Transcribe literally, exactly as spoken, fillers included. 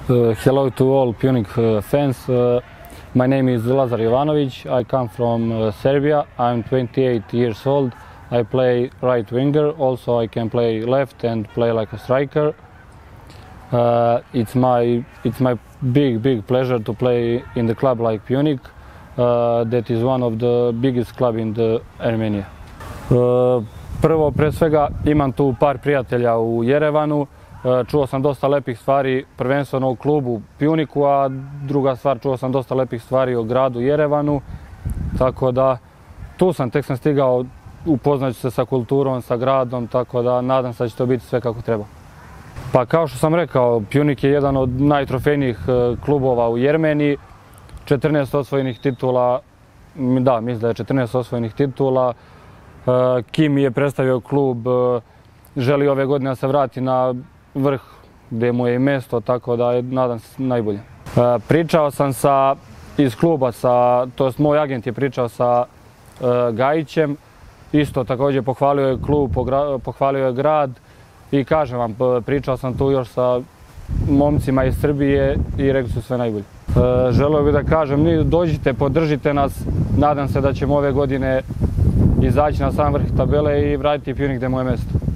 Uh, hello to all Pjunik uh, fans. Uh, my name is Lazar Jovanović. I come from uh, Serbia. I'm twenty-eight years old. I play right winger. Also, I can play left and play like a striker. Uh, it's my it's my big big pleasure to play in the club like Pjunik. Uh, that is one of the biggest club in the Armenia. Uh, prvo, pre svega, imam tu par prijatelja u Jerevanu. Čuo sam dosta lepih stvari, prvenstveno u klubu Pjuniku, a druga stvar, čuo sam dosta lepih stvari o gradu Jerevanu. Tako da, tu sam, tek sam stigao, upoznat ću se sa kulturom, sa gradom, tako da nadam se da će to biti sve kako treba. Pa kao što sam rekao, Pjunik je jedan od najtrofejnijih klubova u Jermeniji. četrnaest osvojenih titula, da, mislim da je četrnaest osvojenih titula. Kim je predstavio klub, želi ove godine da se vrati na vrh gdje mu je i mjesto, tako da je, nadam se, najbolje. Pričao sam sa, iz kluba, sa, to jest moj agent je pričao sa Gajićem. Isto također pohvalio je klub, pohvalio je grad i kažem vam, pričao sam tu još sa momcima iz Srbije i rekli su sve najbolje. Želio bih da kažem, dođite, podržite nas, nadam se da ćemo ove godine izaći na sam vrh tabele i vratiti Pjunik gdje mu je mjesto.